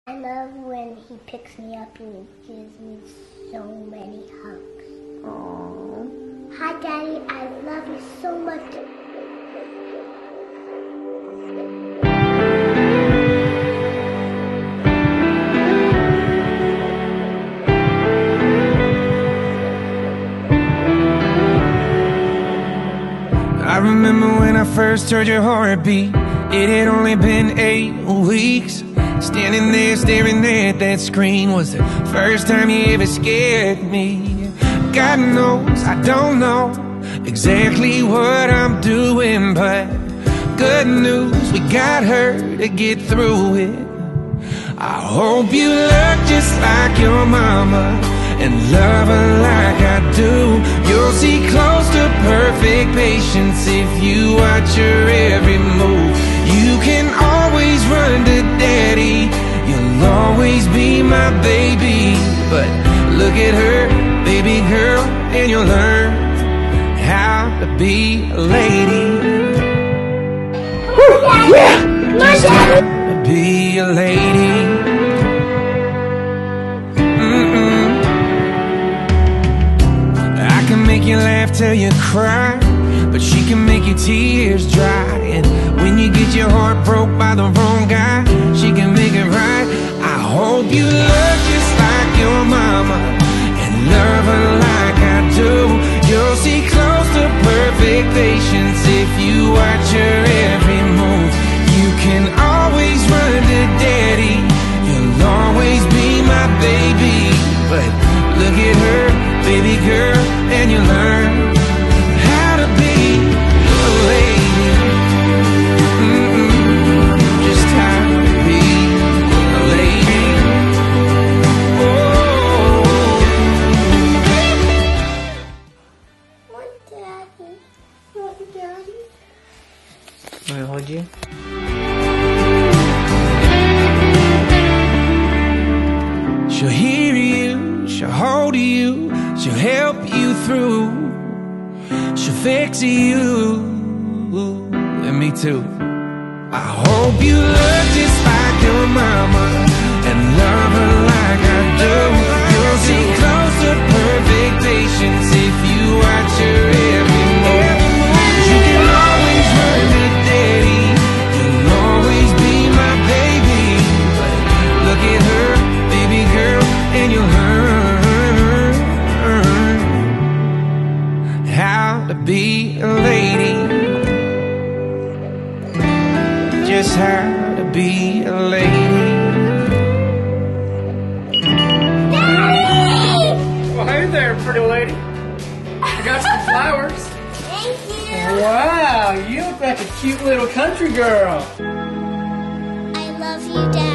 I love when he picks me up and he gives me so many hugs. Aww. Hi, Daddy. I love you so much. I remember when I first heard your heartbeat. It had only been 8 weeks. Standing there staring at that screen was the first time you ever scared me. God knows I don't know exactly what I'm doing, but good news, we got her to get through it. I hope you look just like your mama and love her like I do. You'll see close to perfect patience if you watch her every move. You can always run to Daddy, you'll always be my baby. But look at her, baby girl, and you'll learn how to be a lady. Just how to be a lady. I can make you laugh till you cry, but she can make your tears dry. And when you get your heart broke by the wrong guy, she can make it right. I hope you look just like your mama and love her like I do. You'll see close to perfect patience if you watch her every move. You can always run to Daddy, you'll always be my baby. But look at her, baby girl, and you learn how to be a lady. Just how to be a lady. Oh. Want Daddy. Want Daddy. Want to hold you? She'll hear you, she'll hold you, she'll help you through, she'll fix you, and me too. I hope you look just like your mama and love her like I do. You'll see close to perfect patience if you watch her every move. You can always run to Daddy, you'll always be my baby. But look at her, baby girl, and you'll learn how to be a lady. Just how to be a lady. Well, hey there, pretty lady. I got some flowers. Thank you. Wow, you look like a cute little country girl. I love you, Daddy.